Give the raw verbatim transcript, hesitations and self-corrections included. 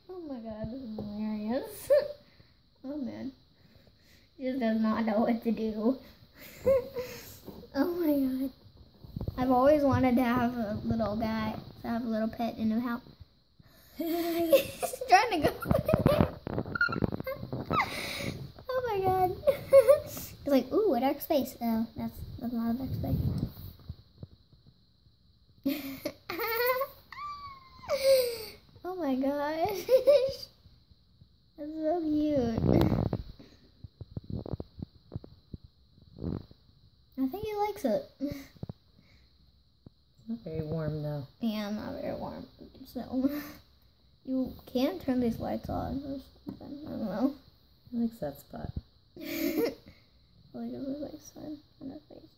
Oh my god, this is hilarious. Oh man. He just does not know what to do. Oh my god. I've always wanted to have a little guy, to have a little pet in the house. He's trying to go. Oh my god. He's like, ooh, a dark space. Oh, that's, that's not a dark space. Oh my gosh. That's so cute. I think he likes it. Not very warm though. Yeah, not very warm. So you can turn these lights on or something. I don't know. He likes that spot. Like it looks like sun on her face.